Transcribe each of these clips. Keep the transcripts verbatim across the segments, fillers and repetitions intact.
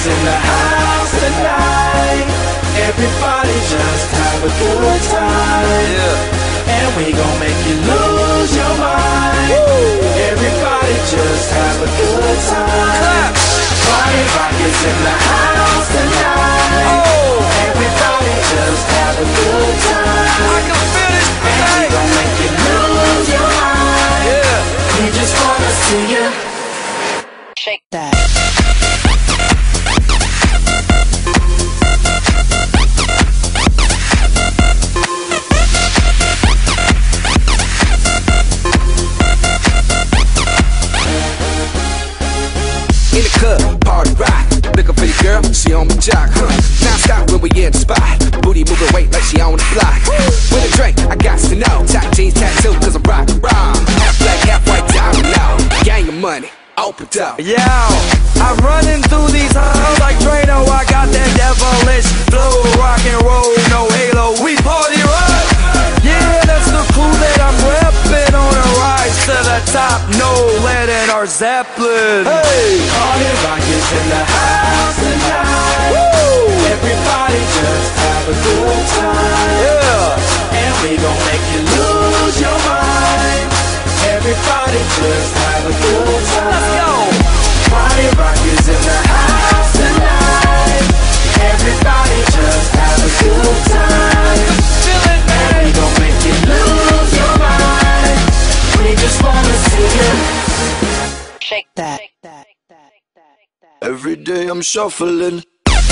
is in the house tonight. Everybody just have a good time. Yeah. And we gon' make you lose your mind. Woo. Everybody just have a good time. Party rock is in the house tonight. Oh. Everybody just have a good time. I can feel it. And we gon' make you lose your mind. Yeah. We just wanna see you shake that. In the club, party rock. Looking for the girl, she on my jock, huh? Now stop when we in the spot. Booty moving weight like she on the block. With a drink, I got to know. Top jeans tattoo, cause I'm rock wrong. Half black, half white, diamond now. Gang of money, open up. Yo, I'm running through these halls like Drano. I got that devilish flow, rock and roll, no halo. We party rock. Yeah, that's the clue that I'm reppin' on a rise to the top. No lead in our Zeppelin. Hey, party rock is in the house tonight. Woo! Everybody just have a good time. Yeah, and we gon' make you lose your mind. Everybody just have a good time. Let's go. Party rock is in the house tonight. Everybody just have a good time. Feel it, man. And we gon' make you lose your mind. We just wanna see you shake that. Every day I'm shuffling.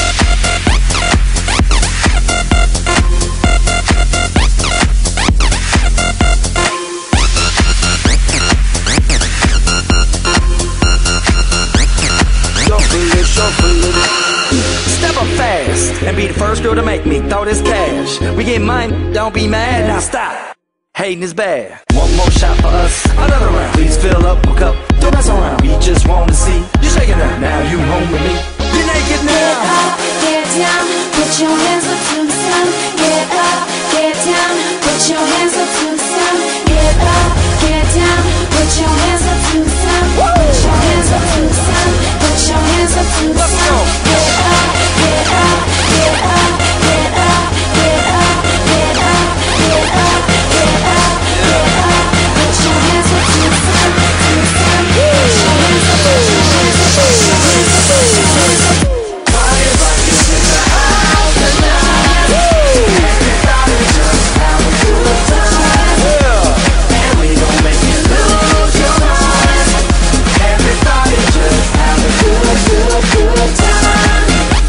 Step up fast and be the first girl to make me throw this cash. We get mine, don't be mad, now stop. Hating is bad. One more shot for us, another round. Please fill up a cup, don't mess around. We just wanna see you shaking up. Now you home with me, you're naked now. Get up, get down, put your hands up to the sun. Get up, get down, put your hands up to the sun. Get up, get down, put your hands up to the sun. Put your hands up to the sun. Put your hands up to the sun. Get up, get up, get up, get up, get up, get up, get up, get up, get up. Put your hands up to the sun, to the sun. Put your hands up, put your hands up, put your hands up, put your hands up. Party rock is in the house tonight. Everybody just have a good time. And we gon' make you lose your mind. Everybody just have a good, good, good time.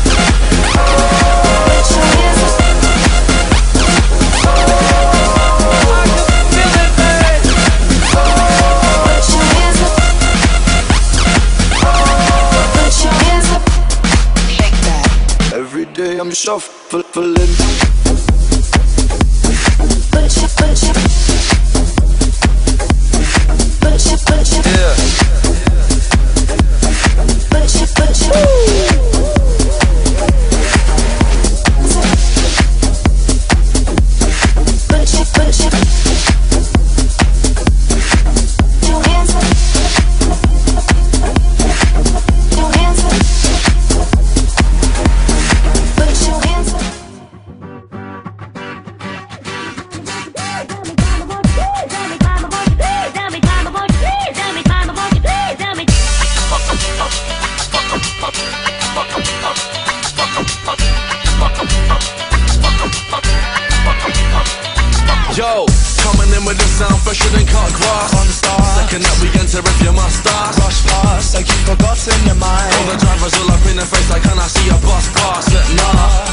Put your hands up. I can feel it, man. Put your hands up. Put your hands up. Shake that. Every day I'm shuffling. Put your, put your, put your, put your, Yeah. put your, put your. Put your, put your. Your hands up. Your hands up. Put your hands up. Yo, coming in with the sound fresher than cut grass. On the start, second up we enter if you must start. Rush past, like you forgot in your mind. All the drivers all up in the face like, can I see a bus pass? But nah,